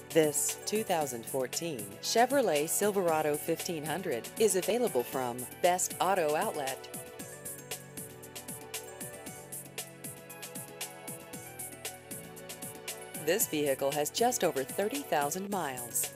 This 2014 Chevrolet Silverado 1500 is available from Best Auto Outlet. This vehicle has just over 30,000 miles.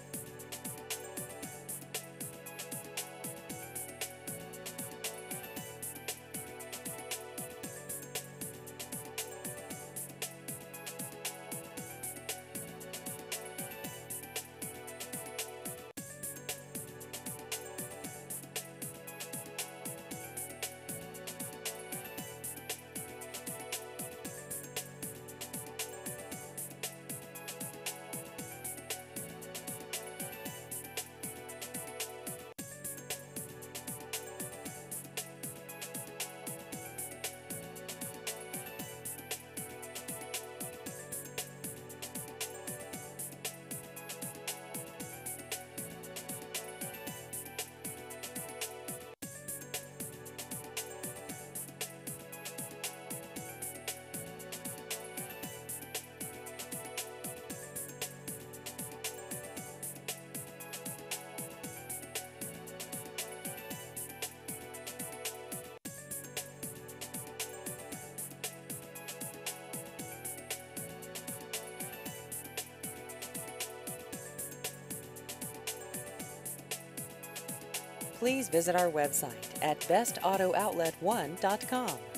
Please visit our website at bestauto.outlet1.com.